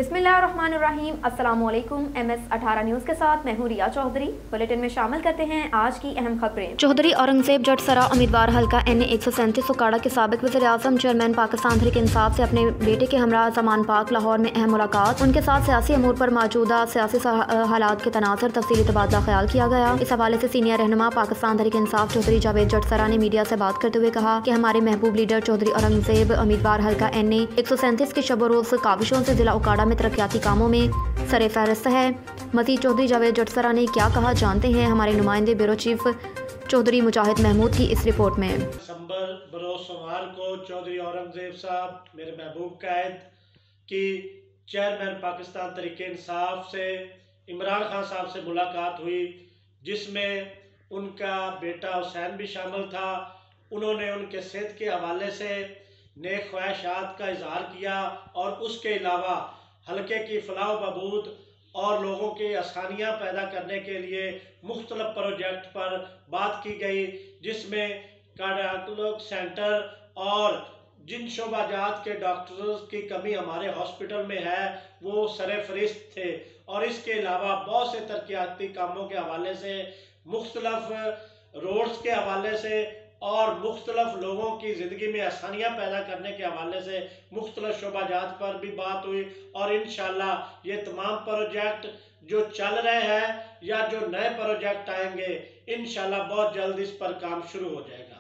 बिस्मिल्लाहिर्रहमानिर्रहीम। अस्सलामुअलैकुम। MS18 news के साथ मैं हूँ रिया चौधरी। बुलेटिन में शामिल करते हैं आज की अहम खबरें। चौधरी औरंगजेब जटसरा उम्मीदवार हल्का NA 137 उकाड़ा के साबिक वज़ीर-ए-आज़म चेयरमैन पाकिस्तान तहरीक इंसाफ से अपने बेटे के हमरा ज़मान पाक लाहौर में अहम मुलाकात। उनके साथ सियासी अमूर पर मौजूदा सियासी हालात के तनाज़ुर तफसीली तबादला ख्याल किया गया। इस हवाले से सीनियर रहनुमा पाकिस्तान तहरीक इंसाफ चौधरी जावेद जटसरा ने मीडिया से बात करते हुए कहा कि हमारे महबूब लीडर चौधरी औरंगजेब उम्मीदवार हल्का NA 137 की शब रोज़ काविशों से जिला उकाड़ा में तरक्याती कामों में सरे फहरिस्त है। मजीद चौधरी जावेद जटसरा ने क्या कहा जानते हैं हमारे नुमाइंदे ब्यूरो चीफ चौधरी मुजाहिद महमूद की इस रिपोर्ट में। बरोज़ सोमवार को चौधरी औरंगजेब साहब मेरे महबूब कायद की चेयरमैन पाकिस्तान तहरीक इंसाफ से इमरान खान साहब से मुलाकात हुई, जिसमें उनका बेटा हुसैन भी शामिल था। उन्होंने उनके सेहत के हवाले से नेक ख्वाहिशात का इजहार किया और उसके अलावा हल्के की फलाह बहबूद और लोगों की आसानियाँ पैदा करने के लिए मुख्तलिफ प्रोजेक्ट पर बात की गई, जिसमें कार्डियोलॉजी सेंटर और जिन शोबाजात के डॉक्टर्स की कमी हमारे हॉस्पिटल में है वो सरे फरिश्त थे। और इसके अलावा बहुत से तरक्याती कामों के हवाले से, मुख्तलिफ रोड्स के हवाले से और मुख्तलिफ लोगों की ज़िंदगी में आसानियाँ पैदा करने के हवाले से मुख्तलिफ शोबाजात पर भी बात हुई। और इंशाअल्लाह ये तमाम प्रोजेक्ट जो चल रहे हैं या जो नए प्रोजेक्ट आएंगे, इंशाअल्लाह बहुत जल्द इस पर काम शुरू हो जाएगा।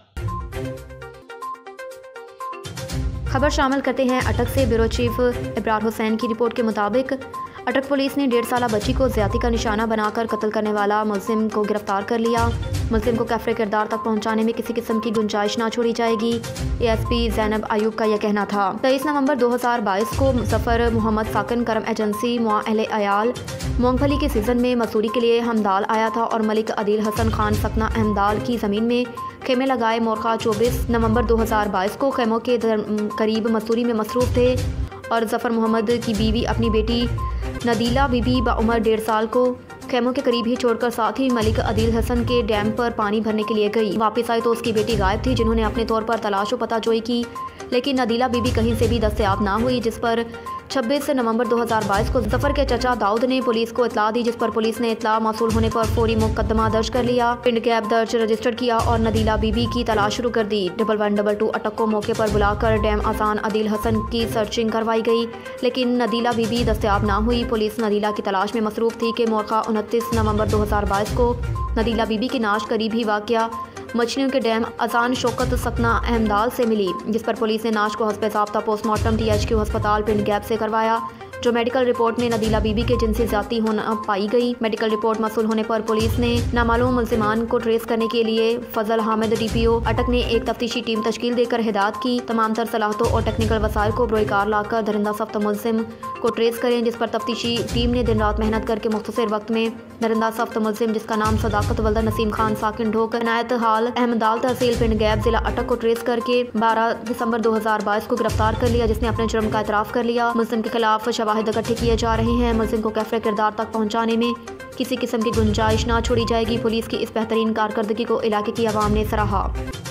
खबर शामिल करते हैं अटक से। ब्यूरो चीफ इब्रार हुसैन की रिपोर्ट के मुताबिक अटक पुलिस ने 1.5 साला बच्ची को ज्यादती का निशाना बनाकर कत्ल करने वाला मुलजिम को गिरफ्तार कर लिया। मुलजिम को कैफरे किरदार तक पहुंचाने में किसी किस्म की गुंजाइश ना छोड़ी जाएगी, ASP ज़ैनब अयूब का यह कहना था। 23 नवंबर 2022 को मुज़फ़्फ़र मोहम्मद साकिन करम एजेंसी मुआहले अयाल मूंगफली के सीज़न में मसूरी के लिए हमदाल आया था और मलिक अदील हसन खान सकना अहमदाल की ज़मीन में खेमे लगाए मोरखा 24 नवंबर 2022 को खेमों के करीब मसूरी में मसरूफ़ थे और ज़फ़र मोहम्मद की बीवी अपनी बेटी नदीला बीबी बाउमर 1.5 साल को खेमों के करीब ही छोड़कर साथ ही मलिक अदील हसन के डैम पर पानी भरने के लिए गई। वापस आई तो उसकी बेटी गायब थी, जिन्होंने अपने तौर पर तलाश व पता जोई की, लेकिन नदीला बीबी कहीं से भी दस्तयाब ना हुई। जिस पर 26 नवंबर 2022 को ज़फ़र के चचा दाऊद ने पुलिस को इतला दी, जिस पर पुलिस ने इतला मौसूल होने पर फौरी मुकदमा दर्ज कर लिया, पिंड गैप दर्ज रजिस्टर किया और नदीला बीबी की तलाश शुरू कर दी। 1122 अटक को मौके पर बुलाकर डैम आसान अदील हसन की सर्चिंग करवाई गई, लेकिन नदीला बीबी दस्तयाब ना हुई। पुलिस नदीला की तलाश में मसरूफ़ थी कि मोरखा 29 नवंबर 2022 को नदीला बीबी की नाश करीब ही वाक़या मछलियों के डैम अजान शौकत सकना अहमदाल से मिली, जिस पर पुलिस ने नाश को हस्ब ज़ाब्ता पोस्टमार्टम THQ अस्पताल पिंड गैप से करवाया, जो मेडिकल रिपोर्ट में नदीला बीबी के जिनसी ज़्यादती होना पाई गई। मेडिकल रिपोर्ट मौसूल होने पर पुलिस ने नामालूम मुल्ज़िमान को ट्रेस करने के लिए फजल हामिद DPO अटक ने एक तफ्तीशी टीम तश्कील देकर हिदायत की तमाम तर सलाहतों और टेक्निकल वसाइल को बरोकार लाकर दरिंदा सख्त मुल्ज़िम को ट्रेस करें, जिस पर तफ्तीशी टीम ने दिन रात मेहनत करके मुख्तसर वक्त में दरिंदा सख्त मुल्ज़िम जिसका नाम सदाकत वल्दा नसीम खान साकिन ढोक इनायत हाल अहमदाल तहसील पिंड गैप जिला अटक को ट्रेस करके 12 दिसंबर 2022 को गिरफ्तार कर लिया, जिसने अपने जुर्म का एतराफ़ कर लिया। मुल्ज़िम के खिलाफ शवाहिद इकट्ठे किए जा रहे हैं। मुल्ज़िम को कैफरे किरदार तक पहुँचाने में किसी किस्म की गुंजाइश ना छोड़ी जाएगी। पुलिस की इस बेहतरीन कारकर्दगी को इलाके की आवाम ने सराहा।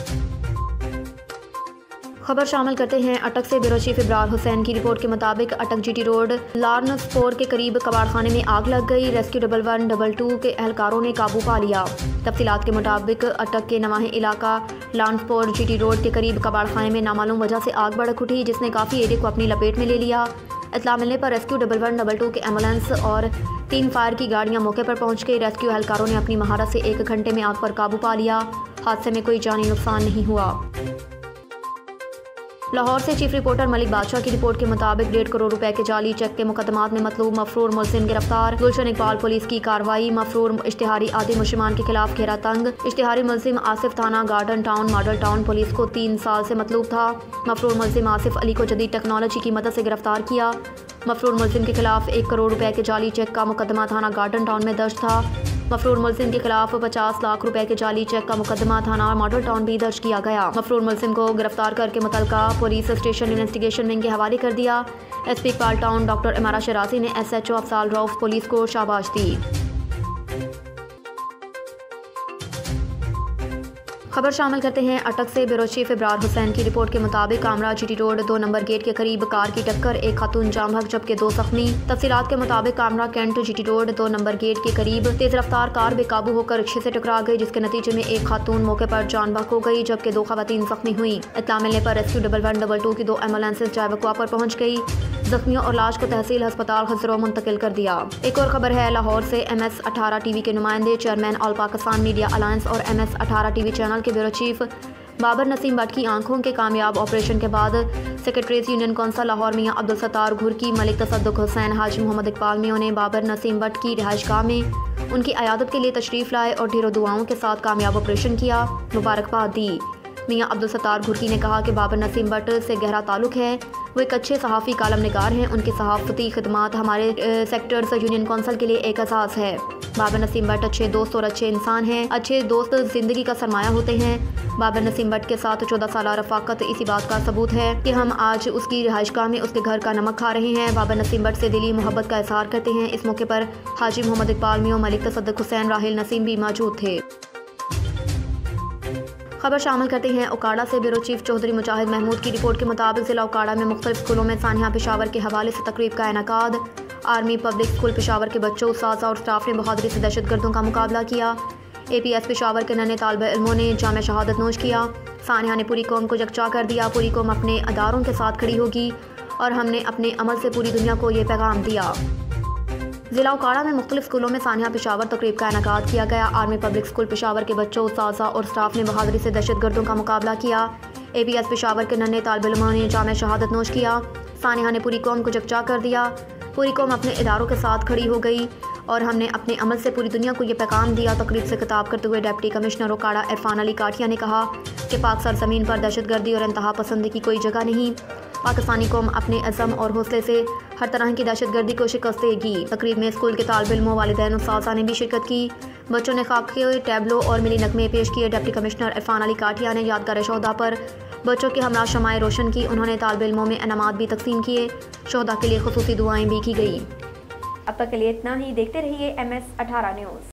खबर शामिल करते हैं अटक से। ब्यूरो चीफ इब्रार हुसैन की रिपोर्ट के मुताबिक अटक GT रोड लार्नसपोर के करीब कबाड़खाने में आग लग गई। रेस्क्यू 1122 के एहलकारों ने काबू पा लिया। तफसीलात के मुताबिक अटक के नवाही इलाका लार्नसपोर GT रोड के करीब कबाड़खाने में नामालूम वजह से आग भड़क उठी, जिसने काफ़ी एरिया को अपनी लपेट में ले लिया। इत्तला मिलने पर रेस्क्यू 1122 के एम्बुलेंस और 3 फायर की गाड़ियां मौके पर पहुंच गई। रेस्क्यू एहलकारों ने अपनी महारत से 1 घंटे में आग पर काबू पा लिया। हादसे में कोई जानी नुकसान नहीं हुआ। लाहौर से चीफ रिपोर्टर मलिक बादशाह की रिपोर्ट के मुताबिक 1.5 करोड़ रुपए के जाली चेक के मुकदमात में मतलूब मफरूर मुल्ज़िम गिरफ्तार। गुलशन इकबाल पुलिस की कार्रवाई। मफरूर इश्तिहारी आदि मुश्तमान के खिलाफ घेरा तंग। इश्तिहारी मुल्ज़िम आसिफ थाना garden town model town police को 3 साल से मतलूब था। मफरूर मुल्ज़िम आसिफ अली को जदीद टेक्नोलॉजी की मदद से गिरफ्तार किया। मफरूर मुल्ज़िम के खिलाफ 1 करोड़ रुपए के जाली चेक का मुकदमा थाना गार्डन टाउन में दर्ज था। मफरूर मुल्ज़िम के खिलाफ 50 लाख रुपए के जाली चेक का मुकदमा थाना मॉडल टाउन भी दर्ज किया गया। मफरूर मुल्ज़िम को गिरफ्तार करके मुतलका पुलिस स्टेशन इन्वेस्टिगेशन विंग के हवाले कर दिया। SP Iqbal town doctor Imara Shirazi ने SHO अफसाल रऊफ पुलिस को शाबाश दी। खबर शामिल करते हैं अटक से ब्यूरो चीफ इब्रार हुसैन की रिपोर्ट के मुताबिक Kamra GT road 2 number gate के करीब कार की टक्कर, एक खातून जाम हक जबकि 2 जख्मी। तफसीलात के मुताबिक Kamra cantt GT road 2 number gate के करीब तेज रफ्तार कार बेकाबू होकर रिक्शे से टकरा गई, जिसके नतीजे में एक खातून मौके पर जान बहक हो गई जबकि 2 खवातीन जख्मी हुई। इत्तला मिलने पर रेस्क्यू 1122 की 2 एम्बुलेंसेज जायवकुआ पर पहुंच गई। जख्मियों और लाश को तहसील अस्पताल खसरो मुंतकिल कर दिया। एक और खबर है लाहौर से। MS18 टीवी के नुमाइंदे, chairman all Pakistan media alliance और MS18 टीवी चैनल के ब्यूरो चीफ बाबर नसीम भट्ट की आंखों के कामयाब ऑपरेशन के बाद secretaries union council Lahore Mian Abdul Sattar Ghurki, Malik Tasadduq Hussain, Haji Mohammad Iqbal Mian ने बाबर नसीम भट्ट की रिहाइशगाह में उनकी अयादत के लिए तशरीफ़ लाए और ढेरों दुआओं के साथ कामयाब ऑपरेशन किया, मुबारकबाद दी। मियां अब्दुल सत्तार घुरकी ने कहा कि बाबर नसीम भट्ट से गहरा ताल्लुक़ है। वो एक अच्छे सहाफ़ी कालम निगार हैं। उनकी सहाफ़ती खिदमात हमारे सेक्टर्स यूनियन कौंसिल के लिए एक एहसास है। बाबर नसीम भट्ट अच्छे दोस्त और अच्छे इंसान हैं। अच्छे दोस्त ज़िंदगी का सरमाया होते हैं। बाबर नसीम भट्ट के साथ 14 साल रफ़ाकत इसी बात का सबूत है कि हम आज उसकी रिहाइशगाह में उसके घर का नमक खा रहे हैं। बाबर नसीम भट्ट से दिली मोहब्बत का इज़हार करते हैं। इस मौके पर हाजी मोहम्मद इकबाल मियां, मलिक तसद्दुक हुसैन, राहिल नसीम भी मौजूद थे। खबर शामिल करते हैं उकाड़ा से। ब्यूरो चीफ चौधरी मुजाहिद महमूद की रिपोर्ट के मुताबिक ज़िला उकाड़ा में मुख्तलिफ स्कूलों में सानिया पेशावर के हवाले से तकरीब का इनेकाद। आर्मी पब्लिक स्कूल पेशावर के बच्चों, उस्ताज़ा और स्टाफ ने बहादुरी से दहशतगर्दों का मुकाबला किया। APS पेशावर के नन्हे तालिब इल्मों ने जाम शहादत नोश किया। सानिया ने पूरी कौम को यकजा कर दिया। पूरी कौम अपने अदारों के साथ खड़ी होगी और हमने अपने अमल से पूरी दुनिया को ये पैगाम दिया। ज़िला उकाड़ा में मुख्तलिफ स्कूलों में सानिया पेशावर तकरीब का इनेकाद किया गया। आर्मी पब्लिक स्कूल पेशावर के बच्चों, उस्ताज़ा और स्टाफ ने बहादुरी से दहशतगर्दों का मुकाबला किया। APS पेशावर के नन्हे तालिब इल्मों ने जाम शहादत नोश किया। सानिया ने पूरी कौम को यकजा कर दिया। पूरी कौम अपने इदारों के साथ खड़ी हो गई और हमने अपने अमल से पूरी दुनिया को ये पैगाम दिया। तकरीब से खिताब करते हुए डिप्टी कमिश्नर उकाड़ा इरफान अली काठिया ने कहा कि पाक सरजमीन पर दहशतगर्दी और इंतहा पसंदी की कोई जगह नहीं। पाकिस्तानी कौम अपने अज़म और हौसले से हर तरह की दहशतगर्दी को शिकस्त देगी। तकरीब में स्कूल के तालिब इल्मों, वालिदैन, उस्ताज़ा ने भी शिरकत की। बच्चों ने खाके, टैबलो और मिली नगमे पेश किए। डिप्टी कमिश्नर इरफान अली काठिया ने यादगार शोहदा पर बच्चों के हमरा शमाए रोशन की। उन्होंने तालिब इल्मों में इनामात भी तकसीम किए। शोहदा के लिए खुसूसी दुआएं भी की गई। अब तक के लिए इतना ही। देखते रहिए MS18 न्यूज़।